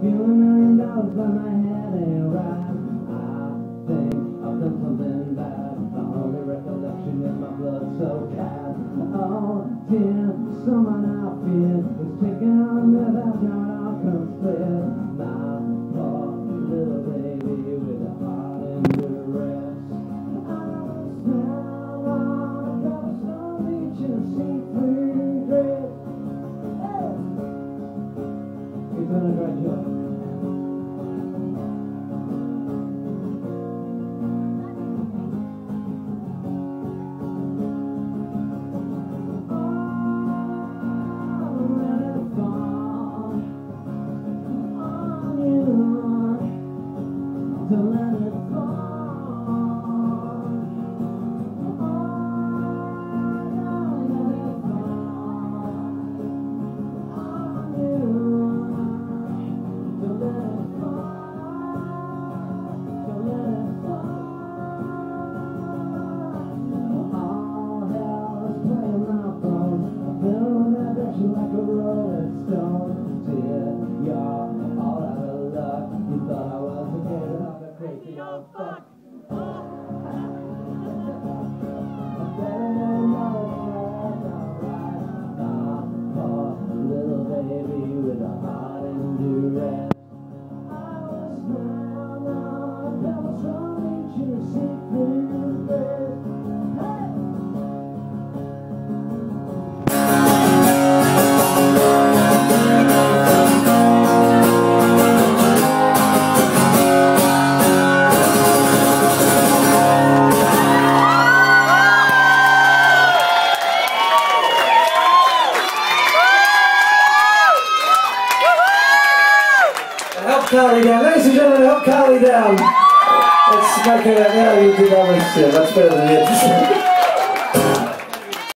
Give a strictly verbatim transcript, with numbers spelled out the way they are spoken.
Feel a million dollars but my head ain't right. I think I've done something bad. The only recollection is my blood so bad. Oh dear, someone I fear is taking on me that got all complete. My poor little baby with a heart in duress. I was down on a cobblestone beach in a see-through dress. Hey! He's doing a great job. Don't let it fall. Don't let it fall on you. Don't let it fall. Don't let it fall. All hell is playing my phone. I feel in that direction like a rolling stone. Dear, you're all out of luck. You thought I was a kid. Crazy old fuck. I better know it's alright. My poor little baby with a heart in duress. I was down on a cobblestone beach in a see-through dress. Help Carly down. Ladies and gentlemen, help Carly down. Let's make her, now you do that one, much better than this.